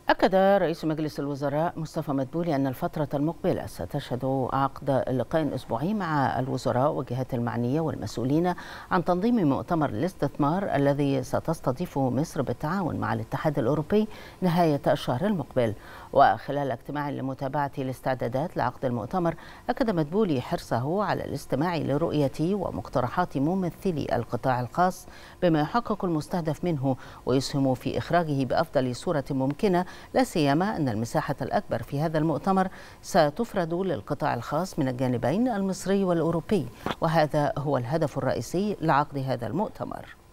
أكد رئيس مجلس الوزراء مصطفى مدبولي أن الفترة المقبلة ستشهد عقد لقاء أسبوعي مع الوزراء والجهات المعنية والمسؤولين عن تنظيم مؤتمر الاستثمار الذي ستستضيفه مصر بالتعاون مع الاتحاد الأوروبي نهاية الشهر المقبل. وخلال اجتماع لمتابعة الاستعدادات لعقد المؤتمر، أكد مدبولي حرصه على الاستماع لرؤية ومقترحات ممثلي القطاع الخاص بما يحقق المستهدف منه ويسهم في إخراجه بأفضل صورة ممكنة، لا سيما أن المساحة الأكبر في هذا المؤتمر ستفرد للقطاع الخاص من الجانبين المصري والأوروبي، وهذا هو الهدف الرئيسي لعقد هذا المؤتمر.